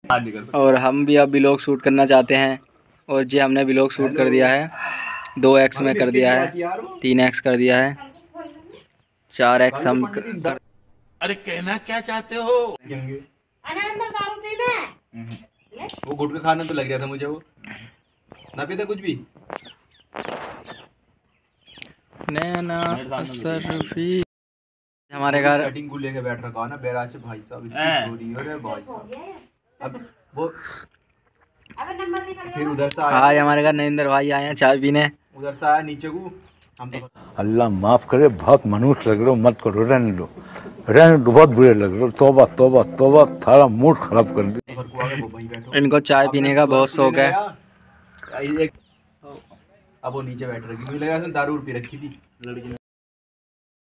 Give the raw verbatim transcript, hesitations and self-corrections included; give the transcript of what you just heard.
और हम भी अब व्लॉग शूट करना चाहते हैं और जी हमने व्लॉग शूट कर दिया है। दो एक्स में कर दिया है, तीन एक्स कर दिया है, चार एक्स हम कर... अरे कहना क्या चाहते हो? वो गुटखा खाने तो लग रहा था मुझे, वो ना पीता कुछ भी। नैना असर भी हमारे घर सेटिंग को लेके बैठ रखा ना बैराज भाई साहब, इतनी चोरी हो रहा है भाई साहब। अब वो फिर उधर से आया, आज हमारे घर नरेंद्र भाई आए हैं चाय पीने। उधर से आया नीचे को, हम तो अल्लाह माफ करे, बहुत मनुष्य लग रहे हो, मत करो, रहने दो रहने दो, बहुत बुरे लग रहे हो। तौबा तौबा तौबा, थारा मूड खराब कर दिया। इनको चाय पीने का बहुत शौक है। अब वो नीचे बैठ रही, मुझे लगा दारू पी रखी थी लड़की ने।